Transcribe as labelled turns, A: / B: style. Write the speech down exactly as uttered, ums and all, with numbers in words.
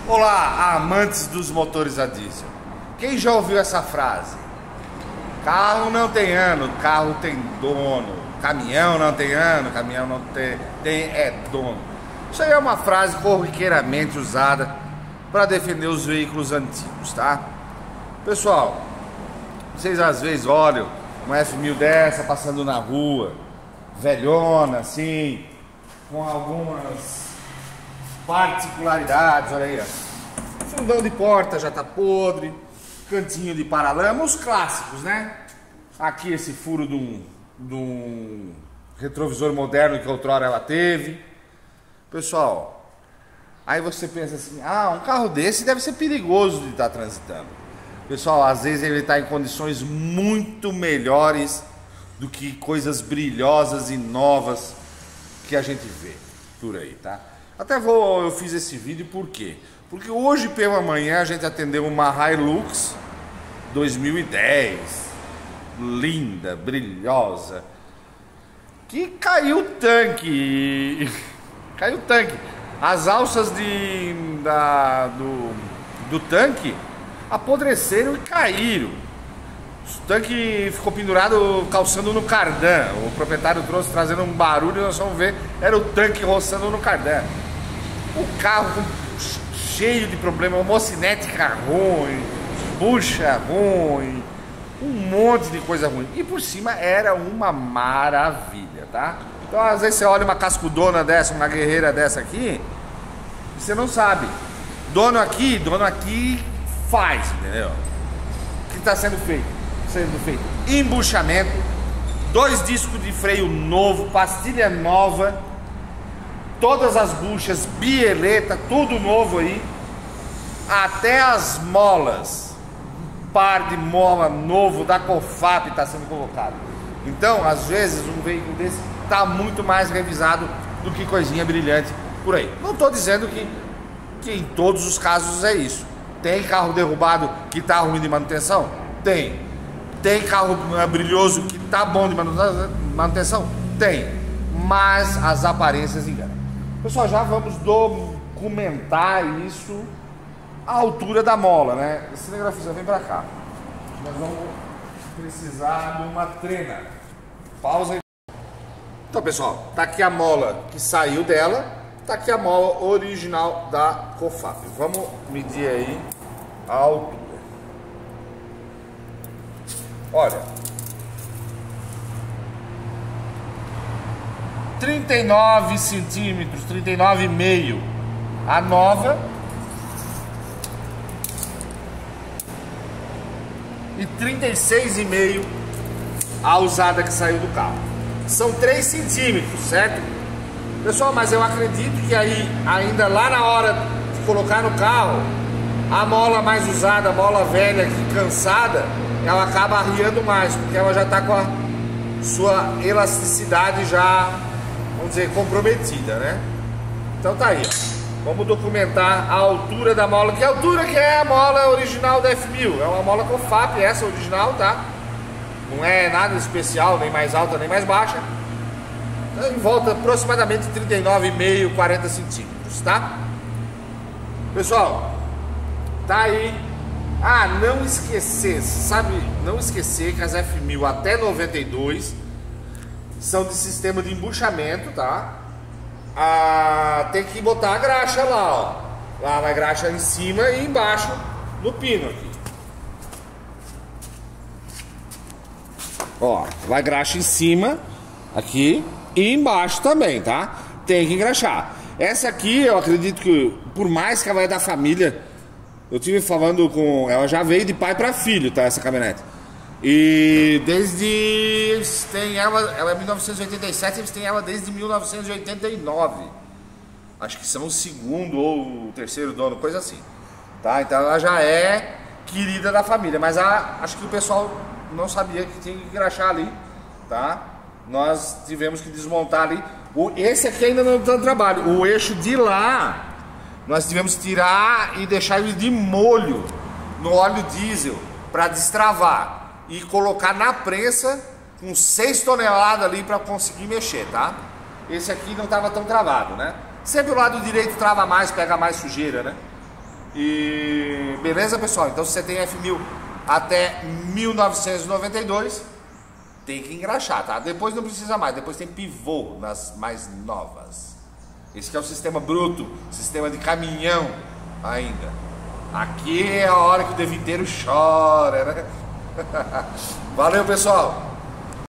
A: Olá, amantes dos motores a diesel. Quem já ouviu essa frase? Carro não tem ano, carro tem dono. Caminhão não tem ano, caminhão não tem, tem é dono. Isso aí é uma frase corriqueiramente usada para defender os veículos antigos, tá? Pessoal, vocês às vezes olham uma F mil dessa passando na rua, velhona assim, com algumas particularidades, olha aí, ó. Fundão de porta já tá podre, cantinho de paralama, os clássicos, né? Aqui esse furo de um, de um retrovisor moderno que outrora ela teve. Pessoal, aí você pensa assim, ah, um carro desse deve ser perigoso de estar transitando. Pessoal, às vezes ele está em condições muito melhores do que coisas brilhosas e novas que a gente vê por aí, tá? Até vou, eu fiz esse vídeo por quê? Porque hoje pela manhã a gente atendeu uma Hilux dois mil e dez, linda, brilhosa, que caiu o tanque, caiu o tanque, as alças de, da, do, do tanque apodreceram e caíram, o tanque ficou pendurado calçando no cardan, o proprietário trouxe trazendo um barulho, nós vamos ver, era o tanque roçando no cardan, o carro cheio de problema, homocinética ruim, bucha ruim, um monte de coisa ruim. E por cima era uma maravilha, tá? Então às vezes você olha uma cascudona dessa, uma guerreira dessa aqui, e você não sabe. Dono aqui, dono aqui faz, entendeu? O que está sendo feito? Sendo feito embuchamento, dois discos de freio novo, pastilha nova, todas as buchas, bieleta, tudo novo aí, até as molas, um par de mola novo da Cofap está sendo colocado. Então, às vezes, um veículo desse está muito mais revisado do que coisinha brilhante por aí. Não estou dizendo que, que em todos os casos é isso. Tem carro derrubado que está ruim de manutenção? Tem. Tem carro brilhoso que está bom de manutenção? Tem. Mas as aparências enganam. Pessoal, já vamos documentar isso, a altura da mola, né? Esse cinegrafista vem pra cá. Nós vamos precisar de uma trena. Pausa aí. Então, pessoal, tá aqui a mola que saiu dela, tá aqui a mola original da Cofap. Vamos medir aí a altura. Olha, trinta e nove centímetros, trinta e nove e meio a nova e trinta e seis e meio a usada que saiu do carro. São três centímetros, certo? Pessoal, mas eu acredito que aí, ainda lá na hora de colocar no carro, a mola mais usada, a mola velha, que cansada, ela acaba arriando mais, porque ela já está com a sua elasticidade já, vamos dizer, comprometida, né? Então tá aí, ó. Vamos documentar a altura da mola. Que altura que é a mola original da F mil? É uma mola Cofap, essa original, tá? Não é nada especial, nem mais alta, nem mais baixa. Então, em volta aproximadamente trinta e nove e meio, quarenta centímetros, tá? Pessoal, tá aí. Ah, não esquecer, sabe? Não esquecer que as F mil até noventa e dois são de sistema de embuchamento, tá? Ah, tem que botar a graxa lá, ó. Lá vai graxa em cima e embaixo no pino aqui. Ó, vai graxa em cima aqui e embaixo também, tá? Tem que engraxar. Essa aqui, eu acredito que, por mais que ela é da família, eu tive falando com... Ela já veio de pai para filho, tá? Essa caminhonete. E desde... Eles têm ela, ela é mil novecentos e oitenta e sete, eles têm ela desde mil novecentos e oitenta e nove. Acho que são o segundo ou o terceiro dono, coisa assim. Tá? Então ela já é querida da família. Mas a, acho que o pessoal não sabia que tinha que engraxar ali, tá? Nós tivemos que desmontar ali. O, esse aqui ainda não está no trabalho. O eixo de lá, nós tivemos que tirar e deixar ele de molho no óleo diesel para destravar. E colocar na prensa com seis toneladas ali para conseguir mexer, tá? Esse aqui não estava tão travado, né? Sempre o lado direito trava mais, pega mais sujeira, né? E beleza, pessoal? Então se você tem F mil até mil novecentos e noventa e dois, tem que engraxar, tá? Depois não precisa mais, depois tem pivô nas mais novas. Esse aqui é o sistema bruto, sistema de caminhão ainda. Aqui é a hora que o deviteiro chora, né? Valeu, pessoal!